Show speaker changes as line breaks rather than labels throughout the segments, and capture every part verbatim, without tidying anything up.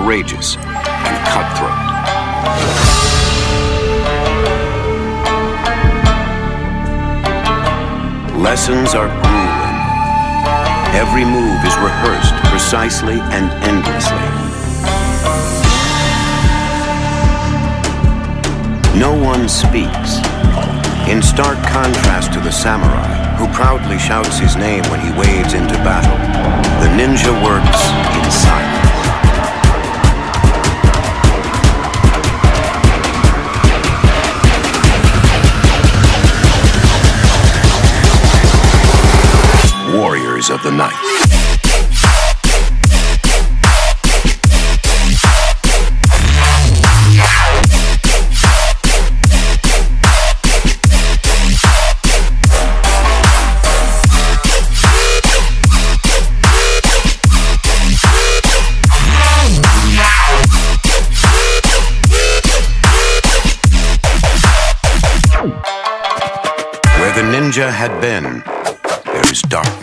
courageous and cutthroat. Lessons are grueling. Every move is rehearsed precisely and endlessly. No one speaks, in stark contrast to the samurai, who proudly shouts his name when he wades into battle. The ninja works in silence. Warriors of the night. Where the ninja had been, there is darkness.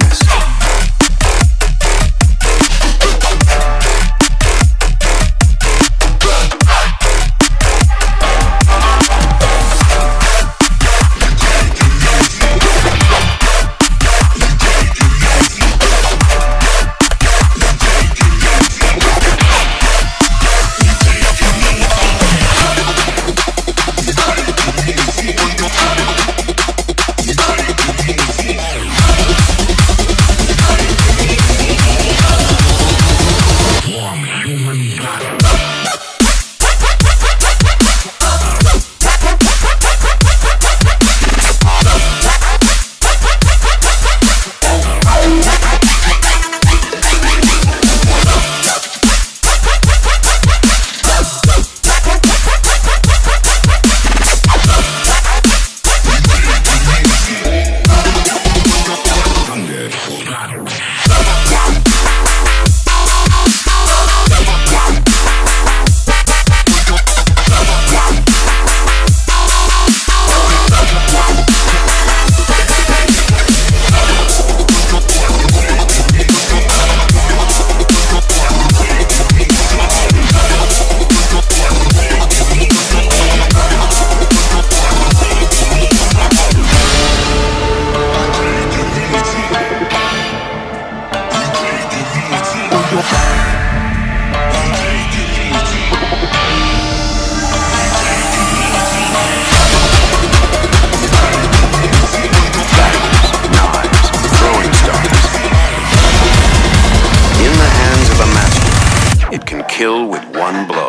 Kill with one blow.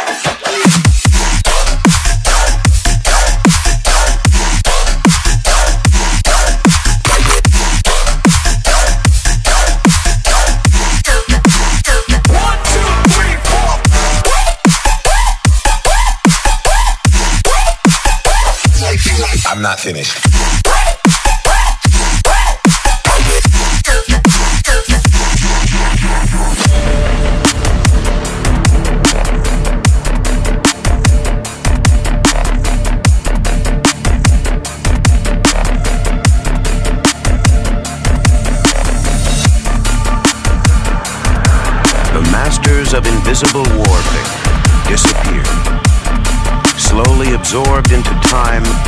I'm not finished.
Of invisible warfare disappeared, slowly absorbed into time